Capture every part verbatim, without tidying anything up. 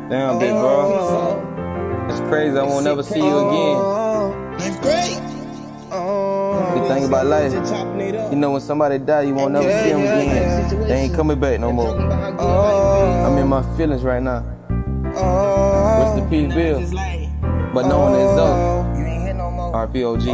Damn, big bro. That's crazy. I won't never see you again. That's great. The thing about life, you know, when somebody die, you won't never see them again. They ain't coming back no more. I'm in my feelings right now. Rest in peace, Bill. But no one is up. R P O G.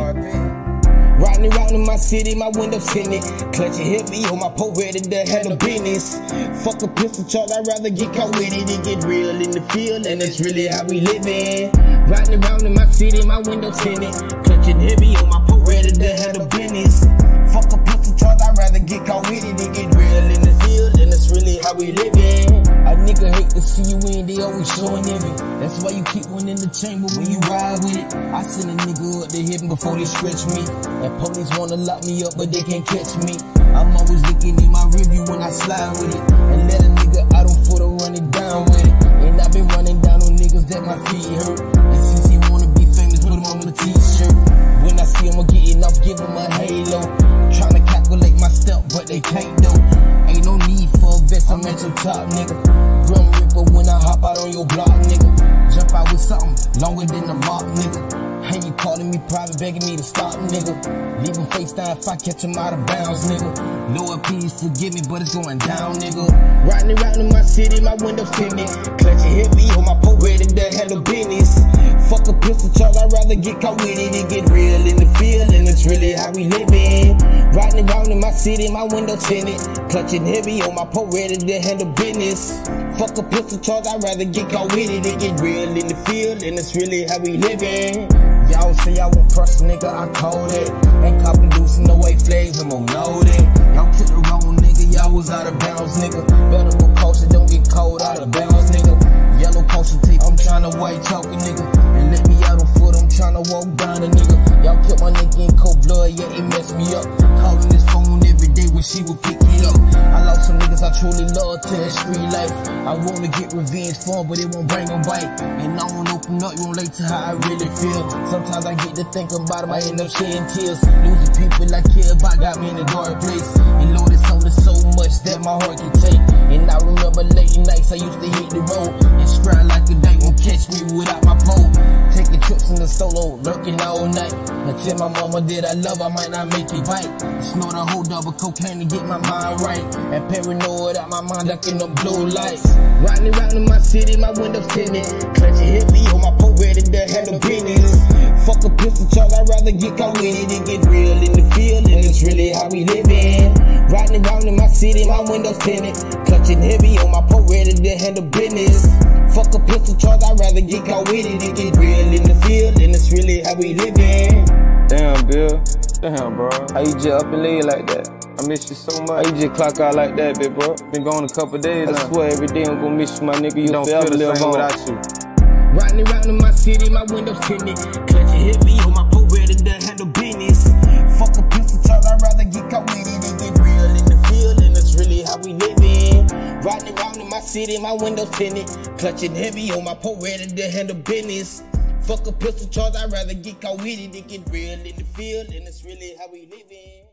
Riding around in my city, my windows tinted. Clutching heavy on my pole, ready to handle business. Fuck a pistol charge, I'd rather get caught with it and get real in the field, and that's really how we living. Riding around in my city, my windows tinted. Clutching heavy on my pole, ready to handle business. Fuck a pistol charge, I'd rather get caught with it and get real in the field, and that's really how we living. A nigga hate to see you in, they always showing envy. That's why you keep one in the chamber when you ride with it. I send a nigga up to hit him before they stretch me. And police wanna lock me up, but they can't catch me. I'm always looking in my rearview when I slide with it. And let a nigga out on foot or run it down with it. And I've been running down on niggas that my feet hurt. And since he wanna be famous, put him on the t-shirt. When I see him getting off, give him a halo. Tryna calculate my step, but they can't though. Ain't no need for a vest, I'm at your top, nigga. Grim Reaper when I hop out on your block, nigga. Jump out with something longer than the mop, nigga. And you calling me private, begging me to stop, nigga. Leave him FaceTime if I catch him out of bounds, nigga. Lord, please forgive me, but it's going down, nigga. Riding around in my city, my windows tinted. Clutching heavy on my pole, ready to handle business. Fuck a pistol charge, I'd rather get caught with it and get real in the field, and it's really how we living. Riding around in my city, my windows tinted. Clutching heavy on my pole, ready to handle business. Fuck a pistol charge, I'd rather get caught with it and get real in the field, and it's really how we living. Y'all say I won't trust, nigga, I told it. Ain't copy loose, no way flags, I'm on loaded. Y'all took the wrong nigga, y'all was out of bounds, nigga. Better go culture, don't get cold out of bounds, nigga. Yellow culture tape, I'm tryna white chalk a nigga. And let me out on foot, I'm tryna walk down a nigga. Y'all kept my nigga in cold blood, yeah, it messed me up. Calling this phone every day when she would pick me up. I lost some niggas I truly love to that street life. I wanna get revenge for them, but it won't bring them bite. And I won't open up, you won't relate to how I really feel. Sometimes I get to thinking about them, I end up shedding tears. Losing people I care about got me in a dark place. And Lord, it's only so much that my heart can take. And I remember late nights I used to hit the road and scry like a day won't catch me without my pole. Taking trips in the solo, lurking all night. And tell my mama that I love, I might not make it right. Snort a whole double cocaine to get my mind right. And paranoid out my mind, ducking the blue lights. Riding around in my city, my windows tinted. Clutching heavy on my pole, ready to handle business. Fuck a pistol charge, I'd rather get caught with it and get real in the field, and it's really how we living. Riding around in my city, my windows tinted. Clutching heavy on my pole, ready to handle business. Fuck a pistol charge, I'd rather get caught with it and get real in the field, and it's really how we living. Damn, Bill. Damn, bro. How you just up and leave like that? I miss you so much. How you just clock out like that, big bro? Been gone a couple days. I now. swear every day I'm gonna miss you, my nigga. You don't feel the same without you. Riding around in my city, my windows tinted. Clutching heavy on my pole, ready to handle business. Fuck a pistol charge, I'd rather get caught with it and get real in the field, and that's really how we living. Riding around in my city, my windows tinted. Clutching heavy on my pole, ready to handle business. Fuck a pistol charge, I'd rather get caught with it and get real in the field, and that's really how we living.